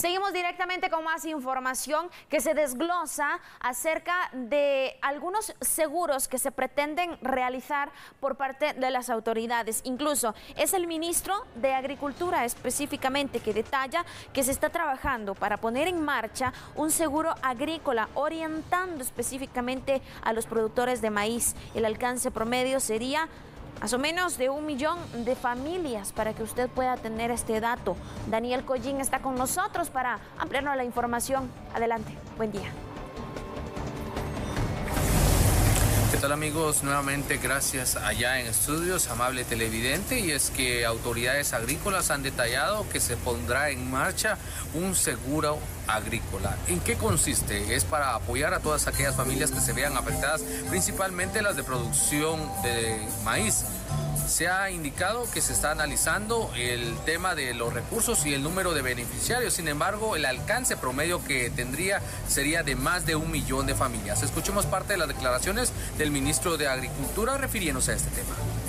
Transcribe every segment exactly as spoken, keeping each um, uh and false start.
Seguimos directamente con más información que se desglosa acerca de algunos seguros que se pretenden realizar por parte de las autoridades. Incluso es el ministro de Agricultura específicamente que detalla que se está trabajando para poner en marcha un seguro agrícola orientando específicamente a los productores de maíz. El alcance promedio sería más o menos de un millón de familias, para que usted pueda tener este dato. Daniel Collín está con nosotros para ampliarnos la información. Adelante, buen día. ¿Qué tal, amigos? Nuevamente gracias allá en estudios, amable televidente. Y es que autoridades agrícolas han detallado que se pondrá en marcha un seguro agrícola. ¿En qué consiste? Es para apoyar a todas aquellas familias que se vean afectadas, principalmente las de producción de maíz. Se ha indicado que se está analizando el tema de los recursos y el número de beneficiarios. Sin embargo, el alcance promedio que tendría sería de más de un millón de familias. Escuchemos parte de las declaraciones del ministro de Agricultura refiriéndose a este tema.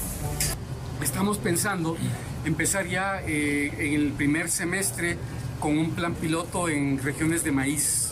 Estamos pensando empezar ya eh, en el primer semestre con un plan piloto en regiones de maíz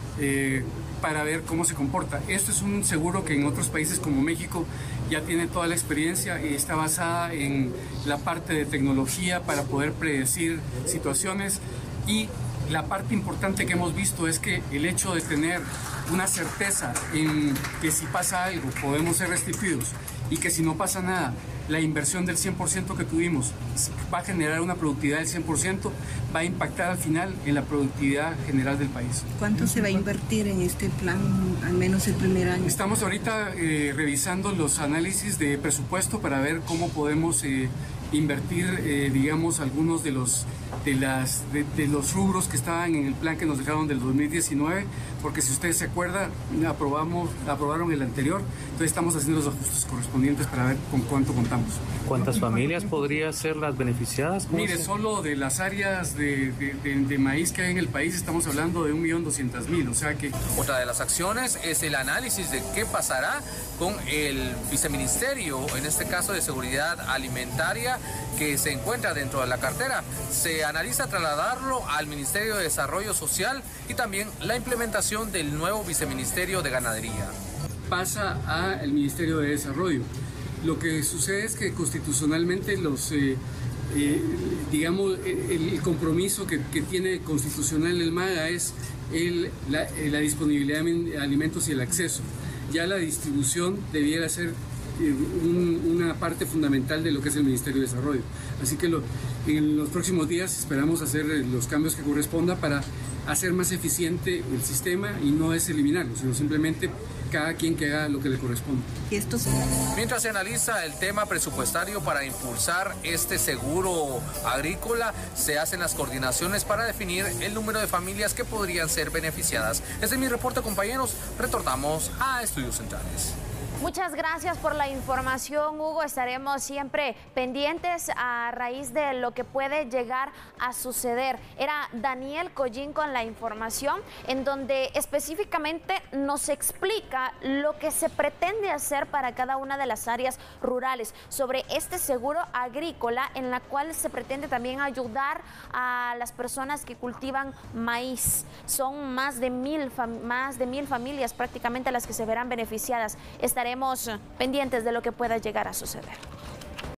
eh, para ver cómo se comporta. Esto es un seguro que en otros países como México ya tiene toda la experiencia y está basada en la parte de tecnología para poder predecir situaciones, y la parte importante que hemos visto es que el hecho de tener una certeza en que si pasa algo podemos ser restituidos y que si no pasa nada, la inversión del cien por ciento que tuvimos va a generar una productividad del cien por ciento, va a impactar al final en la productividad general del país. ¿Cuánto se va a invertir en este plan, al menos el primer año? Estamos ahorita eh, revisando los análisis de presupuesto para ver cómo podemos eh, invertir, eh, digamos, algunos de los, de, las, de, de los rubros que estaban en el plan que nos dejaron del dos mil diecinueve, porque si ustedes se acuerdan, aprobamos, aprobaron el anterior, entonces estamos haciendo los ajustes correspondientes para ver con cuánto contamos. ¿Cuántas familias podrían ser las beneficiadas? Mire, solo de las áreas de, de, de, de maíz que hay en el país estamos hablando de un millón doscientas mil, o sea que... Otra de las acciones es el análisis de qué pasará con el viceministerio, en este caso de Seguridad Alimentaria, que se encuentra dentro de la cartera. Se analiza trasladarlo al Ministerio de Desarrollo Social y también la implementación del nuevo viceministerio de Ganadería. Pasa al Ministerio de Desarrollo. Lo que sucede es que constitucionalmente los, eh, eh, digamos, el, el compromiso que, que tiene constitucional el MAGA es el, la, la disponibilidad de alimentos y el acceso. Ya la distribución debiera ser eh, un, una parte fundamental de lo que es el Ministerio de Desarrollo. Así que lo, en los próximos días esperamos hacer los cambios que corresponda para hacer más eficiente el sistema, y no es eliminarlo, sino simplemente cada quien que haga lo que le corresponde. Mientras se analiza el tema presupuestario para impulsar este seguro agrícola, se hacen las coordinaciones para definir el número de familias que podrían ser beneficiadas. Este es mi reporte, compañeros. Retornamos a Estudios Centrales. Muchas gracias por la información, Hugo. Estaremos siempre pendientes a raíz de lo que puede llegar a suceder. Era Daniel Collín con la información, en donde específicamente nos explica lo que se pretende hacer para cada una de las áreas rurales sobre este seguro agrícola, en la cual se pretende también ayudar a las personas que cultivan maíz. Son más de mil, más de mil familias prácticamente las que se verán beneficiadas. Estaremos pendientes de lo que pueda llegar a suceder.